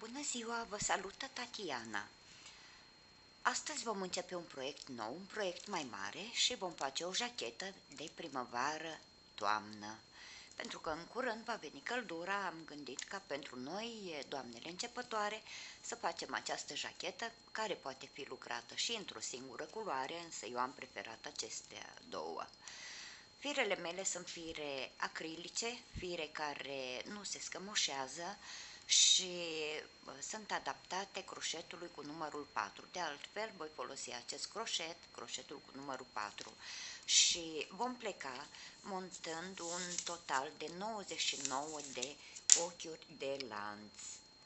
Bună ziua, vă salută Tatiana. Astăzi vom începe un proiect nou, un proiect mai mare și vom face o jachetă de primăvară-toamnă. Pentru că în curând va veni căldura, am gândit ca pentru noi, doamnele începătoare, să facem această jachetă care poate fi lucrată și într-o singură culoare, însă eu am preferat acestea două. Firele mele sunt fire acrilice, fire care nu se scămoșează și sunt adaptate croșetului cu numărul 4. De altfel, voi folosi acest croșetul cu numărul 4 și vom pleca montând un total de 99 de ochiuri de lanț.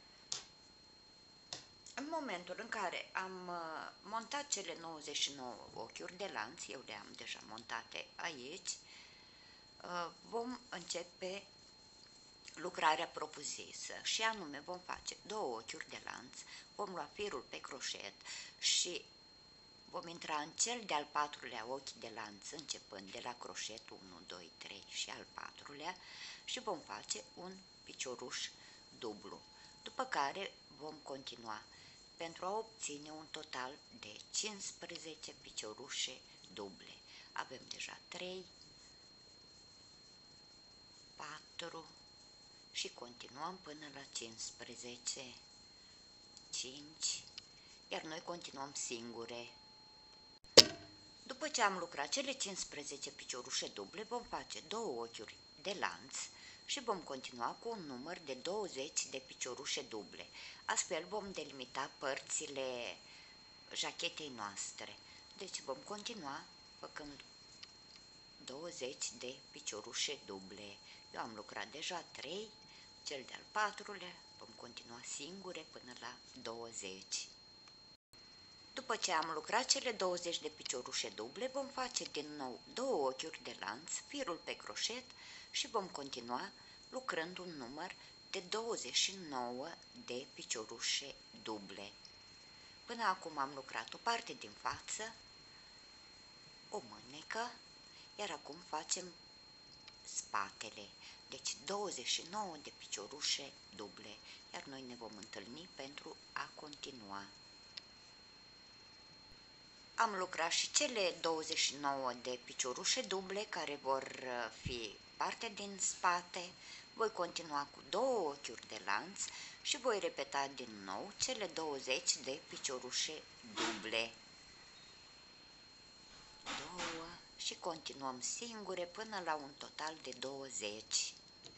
În momentul în care am montat cele 99 ochiuri de lanț, eu le am deja montate aici, vom începe lucrarea propriu-zisă și anume vom face două ochiuri de lanț, vom lua firul pe croșet și vom intra în cel de-al patrulea ochi de lanț, începând de la croșet 1, 2, 3 și al patrulea și vom face un picioruș dublu, după care vom continua pentru a obține un total de 15 piciorușe duble. Avem deja 3, 4 și continuăm până la 15, 5, iar noi continuăm singure. După ce am lucrat cele 15 piciorușe duble, vom face două ochiuri de lanț și vom continua cu un număr de 20 de piciorușe duble. Astfel vom delimita părțile jachetei noastre. Deci vom continua făcând 20 de piciorușe duble. Eu am lucrat deja 3, cel de-al patrulea vom continua singure până la 20. După ce am lucrat cele 20 de piciorușe duble, vom face din nou două ochiuri de lanț, firul pe croșet și vom continua lucrând un număr de 29 de piciorușe duble. Până acum am lucrat o parte din față, o mânecă, iar acum facem spatele, deci 29 de piciorușe duble, iar noi ne vom întâlni pentru a continua. Am lucrat și cele 29 de piciorușe duble care vor fi parte din spate, voi continua cu două ochiuri de lanț și voi repeta din nou cele 20 de piciorușe duble. Și continuăm singure până la un total de 20.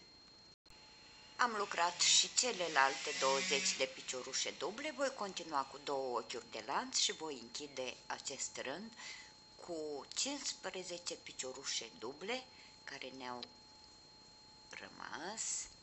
Am lucrat și celelalte 20 de piciorușe duble, voi continua cu două ochiuri de lanț și voi închide acest rând cu 15 piciorușe duble care ne-au rămas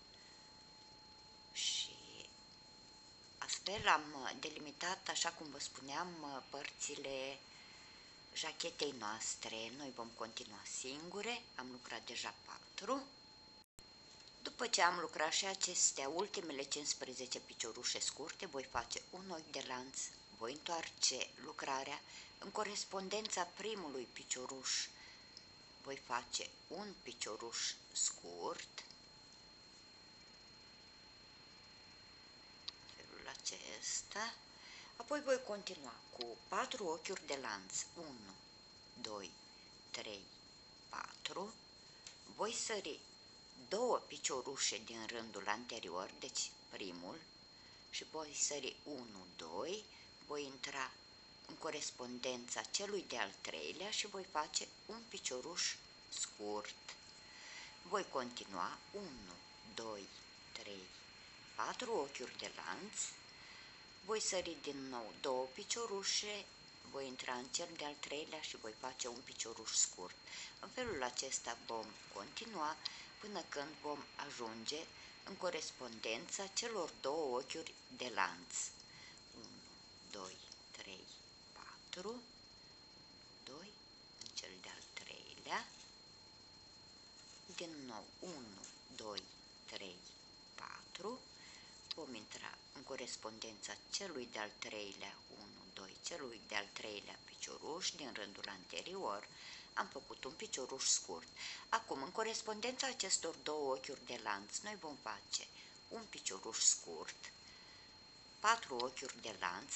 și astfel am delimitat, așa cum vă spuneam, părțile jachetei noastre. Noi vom continua singure, am lucrat deja 4. După ce am lucrat și acestea, ultimele 15 piciorușe scurte, voi face un ochi de lanț, voi întoarce lucrarea în corespondența primului picioruș, voi face un picioruș scurt, în felul acesta, apoi voi continua cu 4 ochiuri de lanț, 1, 2, 3, 4, voi sări două piciorușe din rândul anterior, deci primul, și voi sări 1, 2, voi intra în corespondența celui de-al treilea și voi face un picioruș scurt. Voi continua 1, 2, 3, 4 ochiuri de lanț, voi sări din nou două piciorușe, voi intra în cel de-al treilea și voi face un picioruș scurt. În felul acesta vom continua până când vom ajunge în corespondența celor două ochiuri de lanț. 1, 2, 3, 4, 2, în cel de-al treilea, din nou 1, 2, 3, 4, vom intra în corespondența celui de-al treilea 1, 2, celui de-al treilea picioruș din rândul anterior, am făcut un picioruș scurt. Acum, în corespondența acestor două ochiuri de lanț, noi vom face un picioruș scurt, 4 ochiuri de lanț,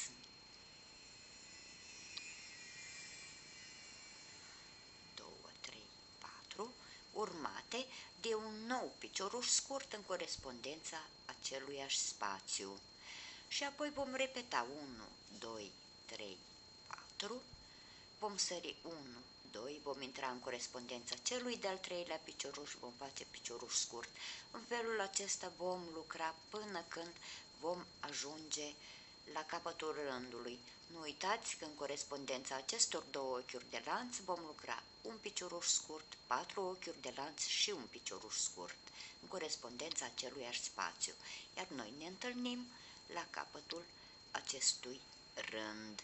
2, 3, 4, urmate de un nou picioruș scurt în corespondența aceluiași spațiu. Și apoi vom repeta 1, 2, 3, 4, vom sări 1, 2, vom intra în corespondența celui de-al treilea picioruș, vom face picioruș scurt. În felul acesta vom lucra până când vom ajunge la capătul rândului. Nu uitați că în corespondența acestor două ochiuri de lanț vom lucra un picioruș scurt, 4 ochiuri de lanț și un picioruș scurt, în corespondența aceluiași spațiu, iar noi ne întâlnim la capătul acestui rând.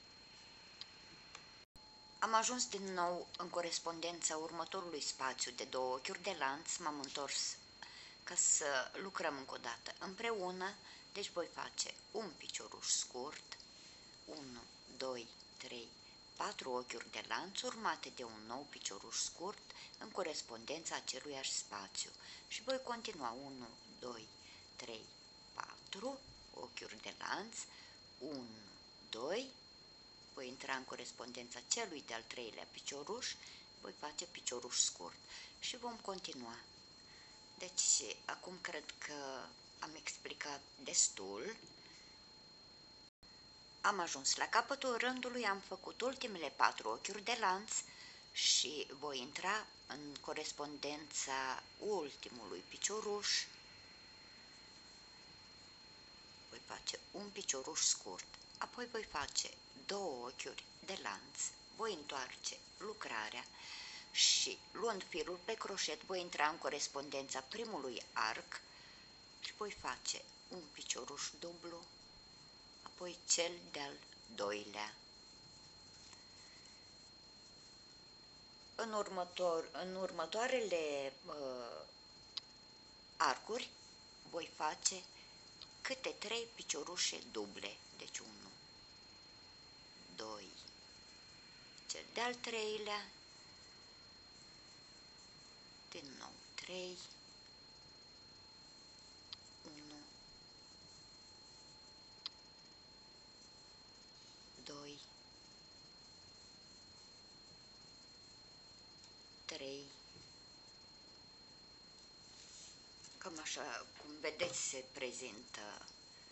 Am ajuns din nou în corespondența următorului spațiu de două ochiuri de lanț, m-am întors ca să lucrăm încă o dată împreună, deci voi face un picioruș scurt, 1, 2, 3, 4 ochiuri de lanț urmate de un nou picioruș scurt în corespondența aceluiași spațiu și voi continua 1, 2, 3, 4 ochiuri de lanț, 1, 2, voi intra în corespondența celui de-al treilea picioruș, voi face picioruș scurt și vom continua. Deci, acum cred că am explicat destul. Am ajuns la capătul rândului, am făcut ultimele 4 ochiuri de lanț și voi intra în corespondența ultimului picioruș. Voi face un picioruș scurt, apoi voi face 2 ochiuri de lanț, voi întoarce lucrarea și, luând firul pe croșet, voi intra în corespondența primului arc și voi face un picioruș dublu, apoi cel de-al doilea. În următoarele arcuri voi face câte 3 piciorușe duble, deci 1, 2, cel de-al treilea, din nou 3, 1, 2, 3, cam așa, cum vedeți, se prezintă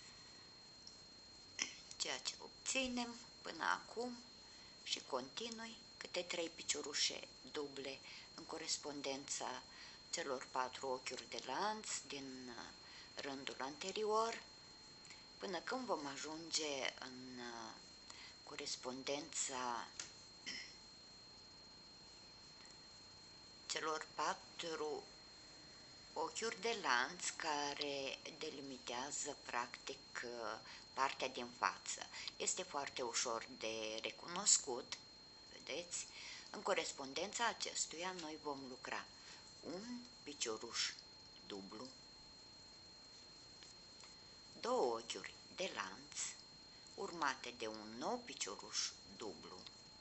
ceea ce obținem până acum și continui câte 3 piciorușe duble în corespondența celor 4 ochiuri de lanț din rândul anterior, până când vom ajunge în corespondența celor 4 ochiuri de lanț care delimitează practic partea din față. Este foarte ușor de recunoscut, vedeți? În corespondența acestuia noi vom lucra un picioruș dublu, 2 ochiuri de lanț urmate de un nou picioruș dublu,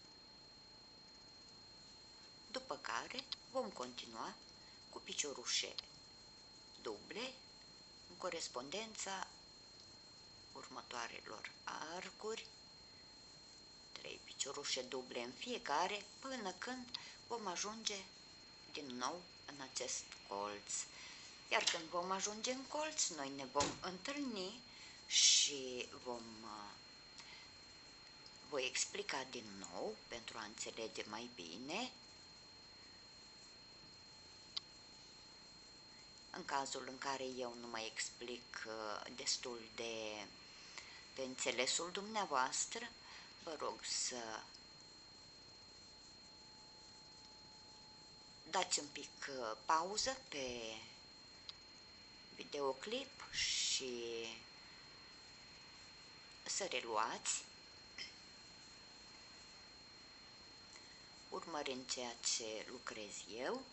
după care vom continua cu piciorușe duble în corespondența următoarelor arcuri, 3 piciorușe duble în fiecare, până când vom ajunge din nou în acest colț. Iar când vom ajunge în colț, noi ne vom întâlni și voi explica din nou pentru a înțelege mai bine. În cazul în care eu nu mai explic destul de pe înțelesul dumneavoastră, vă rog să dați un pic pauză pe videoclip și să reluați, urmărind ceea ce lucrez eu.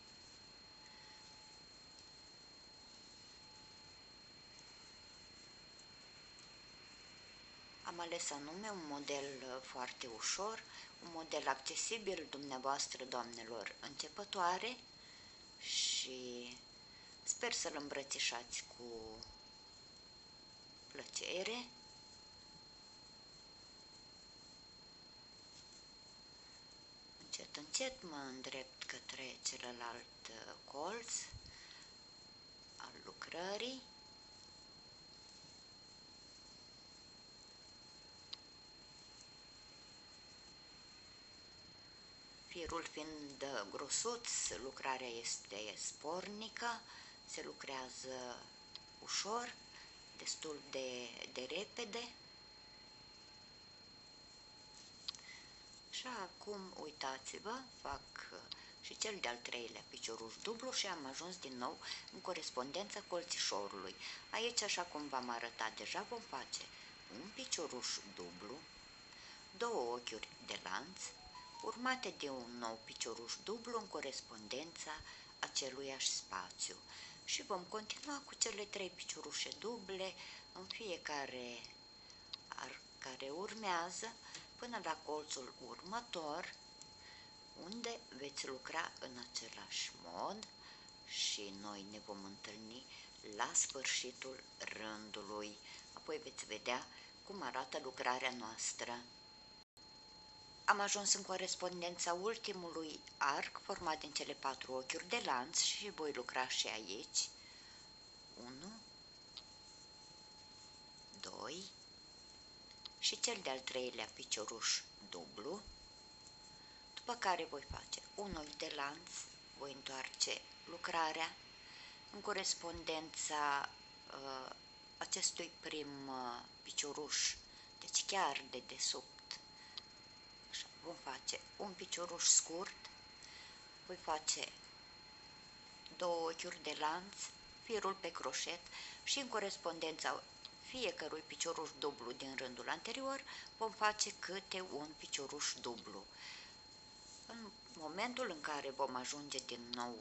Am ales anume un model foarte ușor, un model accesibil dumneavoastră, doamnelor începătoare, și sper să-l îmbrățișați cu plăcere. încet mă îndrept către celălalt colț al lucrării. Firul fiind grosuț, lucrarea este spornică, se lucrează ușor, destul de repede. Și acum, uitați-vă, fac și cel de-al treilea picioruș dublu și am ajuns din nou în corespondența colțișorului. Aici, așa cum v-am arătat deja, vom face un picioruș dublu, două ochiuri de lanț, urmate de un nou picioruș dublu în corespondența aceluiași spațiu. Și vom continua cu cele 3 piciorușe duble în fiecare arc care urmează, până la colțul următor, unde veți lucra în același mod și noi ne vom întâlni la sfârșitul rândului. Apoi veți vedea cum arată lucrarea noastră. Am ajuns în corespondența ultimului arc format din cele 4 ochiuri de lanț și voi lucra și aici. 1, 2 și cel de-al treilea picioruș dublu, după care voi face un ochi de lanț, voi întoarce lucrarea în corespondența acestui prim picioruș, deci chiar de desubt. Așa, vom face un picioruș scurt, voi face 2 ochiuri de lanț, firul pe croșet și în corespondența fiecărui picioruș dublu din rândul anterior vom face câte un picioruș dublu. În momentul în care vom ajunge din nou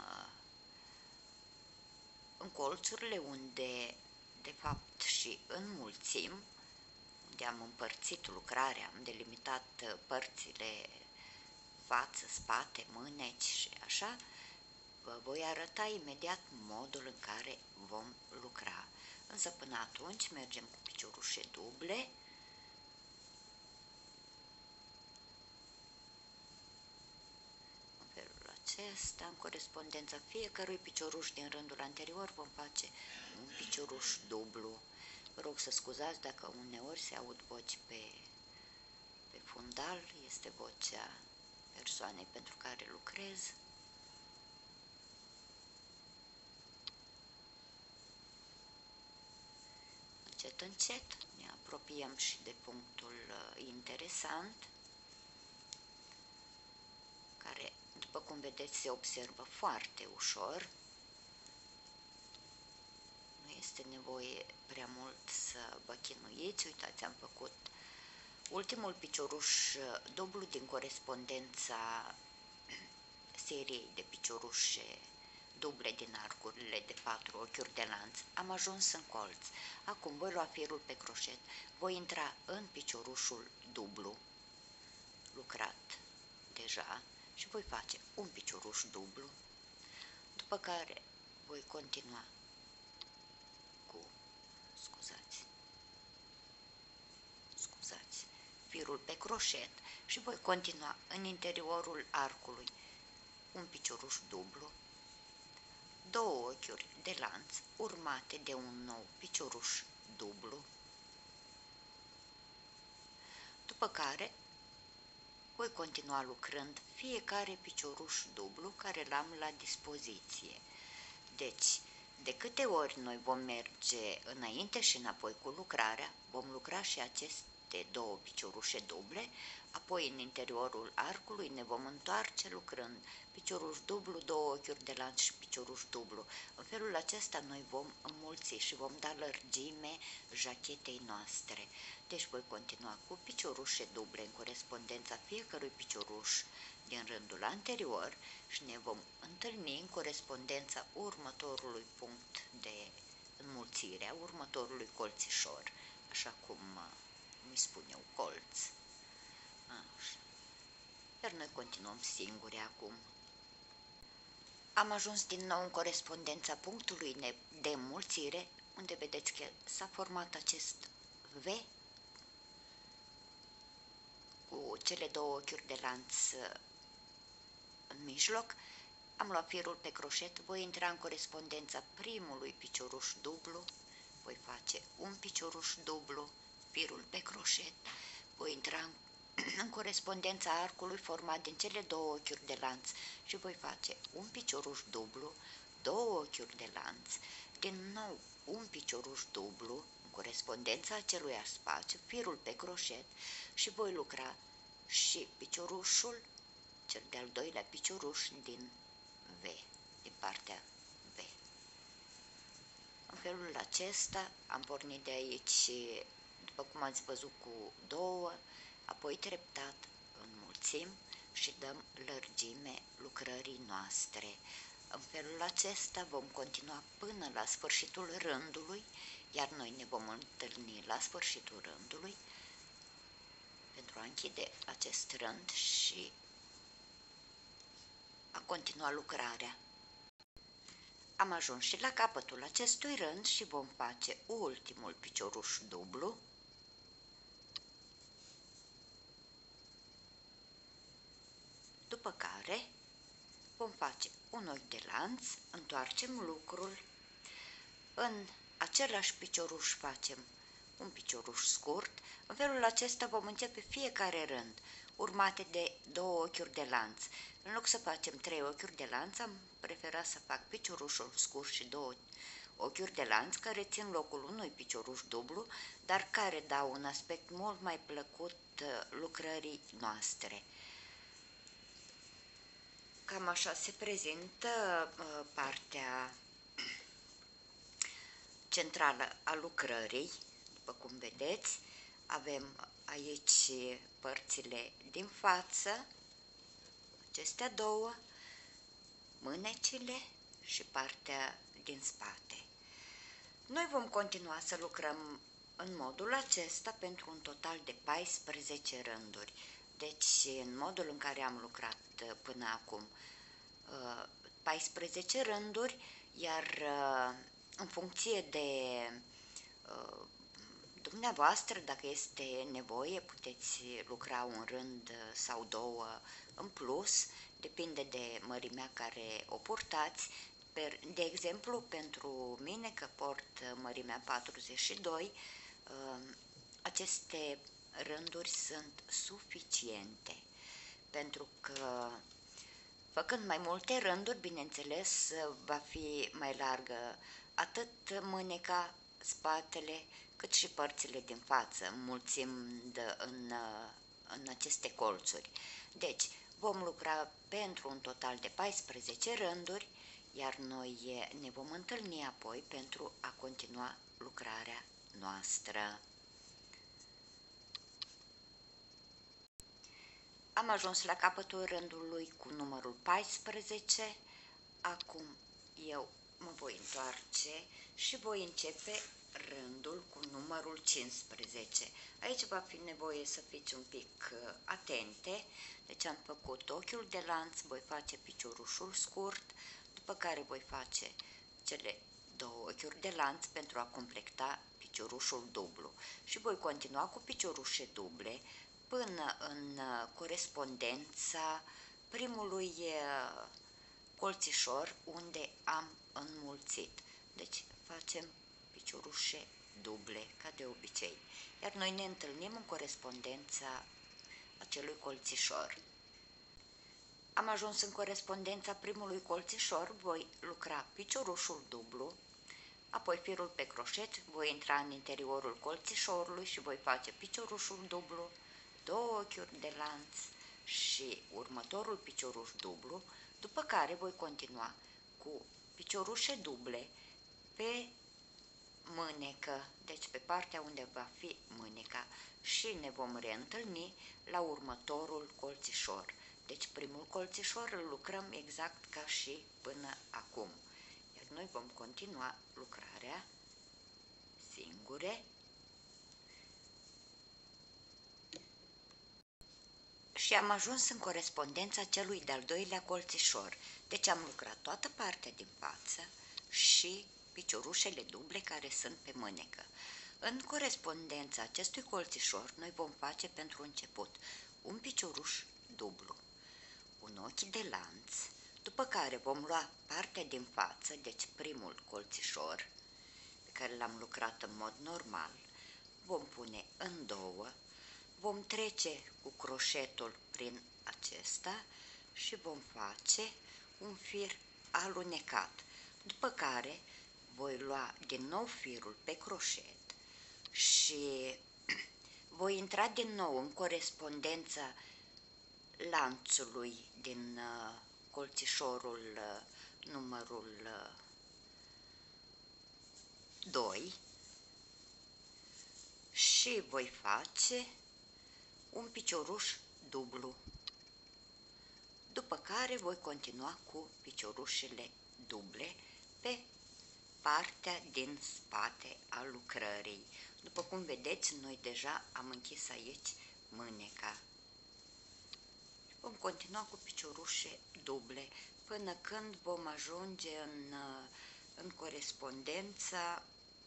în colțurile unde de fapt și înmulțim, unde am împărțit lucrarea, am delimitat părțile față, spate, mâneci și așa, vă voi arăta imediat modul în care vom lucra. Însă până atunci mergem cu piciorușe duble. În felul acesta, în corespondența fiecărui picioruș din rândul anterior, vom face un picioruș dublu. Vă rog să scuzați dacă uneori se aud voci pe fundal, este vocea persoanei pentru care lucrez. Încet, încet ne apropiem și de punctul interesant, care, după cum vedeți, se observă foarte ușor. Nu este nevoie prea mult să vă chinuiți. Uitați, am făcut ultimul picioruș dublu din corespondența seriei de piciorușe duble din arcurile de 4 ochiuri de lanț. Am ajuns în colț. Acum voi lua firul pe croșet, voi intra în piciorușul dublu lucrat deja și voi face un picioruș dublu, după care voi continua cu, scuzați, firul pe croșet și voi continua în interiorul arcului un picioruș dublu, 2 ochiuri de lanț urmate de un nou picioruș dublu, după care voi continua lucrând fiecare picioruș dublu care l-am la dispoziție. Deci, de câte ori noi vom merge înainte și înapoi cu lucrarea, vom lucra și aceste 2 piciorușe duble, apoi în interiorul arcului ne vom întoarce lucrând picioruș dublu, 2 ochiuri de lanț și picioruș dublu. În felul acesta noi vom înmulți și vom da lărgime jachetei noastre. Deci voi continua cu piciorușe duble în corespondența fiecărui picioruș din rândul anterior și ne vom întâlni în corespondența următorului punct de înmulțire, a următorului colțișor, așa cum îi spun eu, colț. Așa. Iar noi continuăm singuri acum. Am ajuns din nou în corespondența punctului de înmulțire, unde vedeți că s-a format acest V cu cele 2 ochiuri de lanț în mijloc, am luat firul pe croșet, voi intra în corespondența primului picioruș dublu, voi face un picioruș dublu, firul pe croșet, voi intra în corespondența arcului format din cele două ochiuri de lanț și voi face un picioruș dublu, două ochiuri de lanț, din nou un picioruș dublu, în corespondența aceluiași spațiu, firul pe croșet și voi lucra și piciorușul, cel de-al doilea picioruș din V, din partea V. În felul acesta am pornit de aici, după cum ați văzut, cu două, apoi treptat înmulțim și dăm lărgime lucrării noastre. În felul acesta vom continua până la sfârșitul rândului, iar noi ne vom întâlni la sfârșitul rândului pentru a închide acest rând și a continua lucrarea. Am ajuns și la capătul acestui rând și vom face ultimul picioruș dublu, după care vom face un ochi de lanț, întoarcem lucrul, în același picioruș facem un picioruș scurt. În felul acesta vom începe fiecare rând, urmate de două ochiuri de lanț. În loc să facem 3 ochiuri de lanț, am preferat să fac piciorușul scurt și 2 ochiuri de lanț, care țin locul unui picioruș dublu, dar care dau un aspect mult mai plăcut lucrării noastre. Cam așa se prezintă partea centrală a lucrării. După cum vedeți, avem aici părțile din față, acestea două, mânecile și partea din spate. Noi vom continua să lucrăm în modul acesta pentru un total de 14 rânduri. Deci, în modul în care am lucrat până acum, 14 rânduri, iar în funcție de dumneavoastră, dacă este nevoie, puteți lucra un rând sau două în plus, depinde de mărimea care o purtați. De exemplu, pentru mine, că port mărimea 42, aceste rânduri sunt suficiente, pentru că făcând mai multe rânduri, bineînțeles, va fi mai largă atât mâneca, spatele, cât și părțile din față, înmulțind în aceste colțuri. Deci, vom lucra pentru un total de 14 rânduri, iar noi ne vom întâlni apoi pentru a continua lucrarea noastră. Am ajuns la capătul rândului cu numărul 14, acum eu mă voi întoarce și voi începe rândul cu numărul 15. Aici va fi nevoie să fiți un pic atente, deci am făcut ochiul de lanț, voi face piciorușul scurt, după care voi face cele două ochiuri de lanț pentru a completa piciorușul dublu și voi continua cu piciorușe duble până în corespondența primului colțișor unde am înmulțit. Deci facem piciorușe duble, ca de obicei, iar noi ne întâlnim în corespondența acelui colțișor. Am ajuns în corespondența primului colțișor, voi lucra piciorușul dublu, apoi firul pe croșet, voi intra în interiorul colțișorului și voi face piciorușul dublu, două ochiuri de lanț și următorul picioruș dublu, după care voi continua cu piciorușe duble pe mânecă, deci pe partea unde va fi mâneca, și ne vom reîntâlni la următorul colțișor. Deci primul colțișor îl lucrăm exact ca și până acum, iar noi vom continua lucrarea singure și am ajuns în corespondența celui de-al doilea colțișor. Deci am lucrat toată partea din față și piciorușele duble care sunt pe mânecă. În corespondența acestui colțișor, noi vom face pentru început un picioruș dublu, un ochi de lanț, după care vom lua partea din față, deci primul colțișor, pe care l-am lucrat în mod normal, vom pune în două, vom trece cu croșetul prin acesta și vom face un fir alunecat, după care voi lua din nou firul pe croșet și voi intra din nou în corespondența lanțului din colțișorul numărul 2 și voi face un picioruș dublu, după care voi continua cu piciorușele duble pe partea din spate a lucrării. După cum vedeți, noi deja am închis aici mâneca. Vom continua cu piciorușe duble până când vom ajunge în corespondența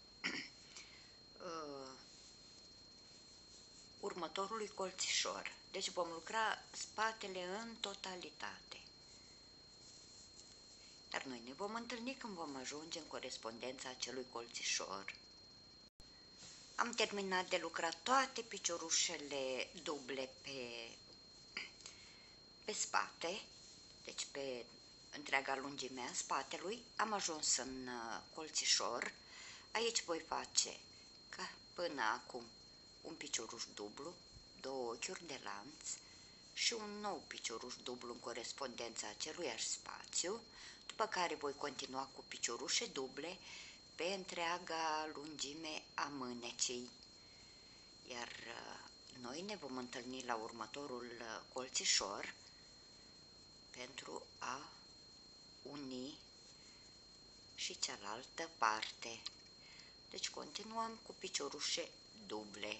următorului colțișor. Deci vom lucra spatele în totalitate. Dar noi ne vom întâlni când vom ajunge în corespondența acelui colțișor. Am terminat de lucrat toate piciorușele duble pe spate, deci pe întreaga lungime a spatelui. Am ajuns în colțișor. Aici voi face ca până acum un picioruș dublu, două ochiuri de lanț și un nou picioruș dublu în corespondența aceluiași spațiu, după care voi continua cu piciorușe duble pe întreaga lungime a mânecii. Iar noi ne vom întâlni la următorul colțișor pentru a uni și cealaltă parte. Deci continuăm cu piciorușe duble.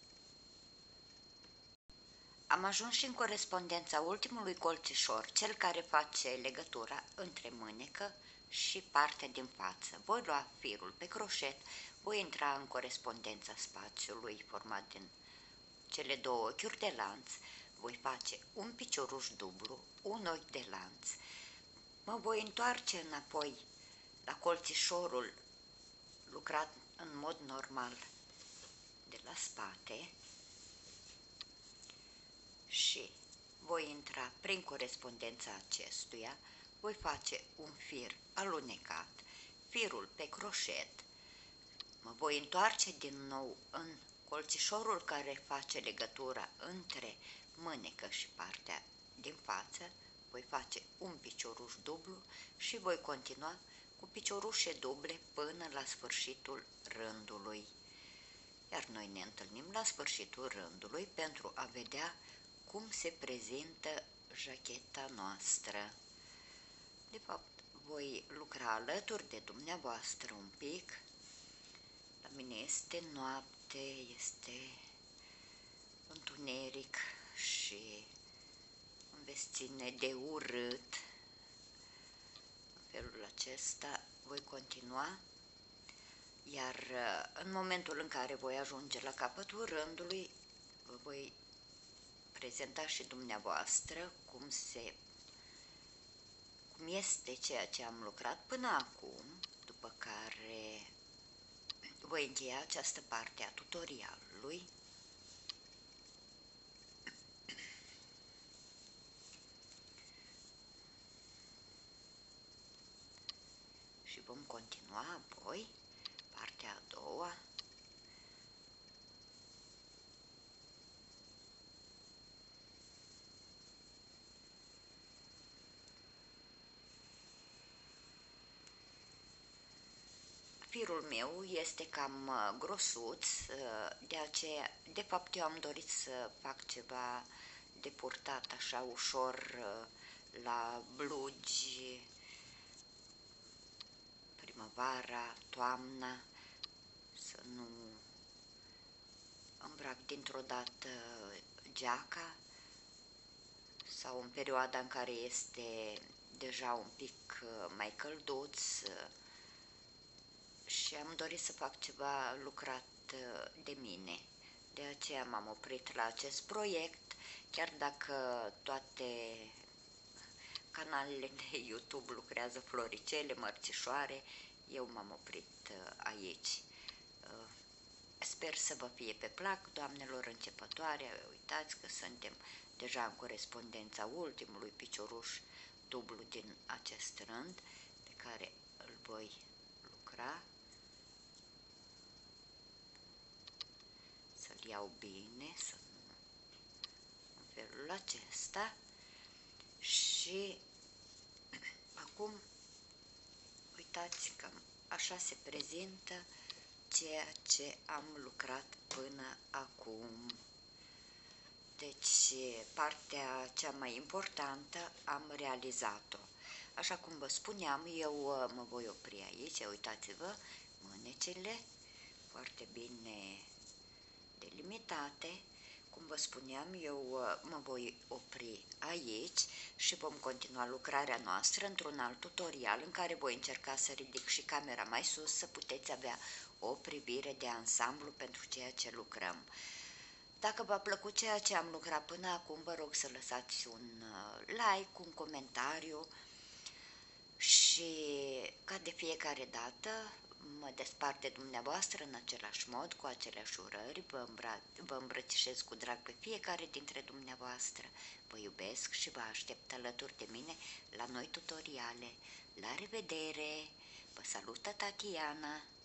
Am ajuns și în corespondența ultimului colțișor, cel care face legătura între mânecă și partea din față. Voi lua firul pe croșet, voi intra în corespondența spațiului format din cele două ochiuri de lanț, voi face un picioruș dublu, un ochi de lanț, mă voi întoarce înapoi la colțișorul lucrat în mod normal de la spate și voi intra prin corespondența acestuia, voi face un fir alunecat, firul pe croșet, mă voi întoarce din nou în colțișorul care face legătura între mânecă și partea din față, voi face un picioruș dublu și voi continua cu piciorușe duble până la sfârșitul rândului. Iar noi ne întâlnim la sfârșitul rândului pentru a vedea cum se prezintă jacheta noastră. De fapt, voi lucra alături de dumneavoastră un pic. La mine este noapte, este întuneric și îmi veți ține de urât. În felul acesta voi continua, iar în momentul în care voi ajunge la capătul rândului, vă voi prezenta și dumneavoastră cum este ceea ce am lucrat până acum, după care voi încheia această parte a tutorialului. Și vom continua apoi partea a doua. Firul meu este cam grosuț, de aceea, de fapt, eu am dorit să fac ceva de purtat așa ușor la blugi, primăvara, toamna, să nu îmbrac dintr-o dată geaca sau în perioada în care este deja un pic mai călduț, și am dorit să fac ceva lucrat de mine. De aceea m-am oprit la acest proiect, chiar dacă toate canalele de YouTube lucrează floricele, mărțișoare, eu m-am oprit aici. Sper să vă fie pe plac, doamnelor începătoare, uitați că suntem deja în corespondența ultimului picioruș dublu din acest rând, pe care îl voi lucra. Să-l iau bine, să nu în felul acesta. Și acum uitați că așa se prezintă ceea ce am lucrat până acum. Deci partea cea mai importantă am realizat-o. Așa cum vă spuneam, eu mă voi opri aici, uitați-vă, mânecile foarte bine delimitate. Cum vă spuneam, eu mă voi opri aici și vom continua lucrarea noastră într-un alt tutorial în care voi încerca să ridic și camera mai sus, să puteți avea o privire de ansamblu pentru ceea ce lucrăm. Dacă v-a plăcut ceea ce am lucrat până acum, vă rog să lăsați un like, un comentariu și ca de fiecare dată mă despart de dumneavoastră în același mod, cu aceleași urări, vă îmbrățișez cu drag pe fiecare dintre dumneavoastră, vă iubesc și vă aștept alături de mine la noi tutoriale. La revedere! Vă salută Tatiana!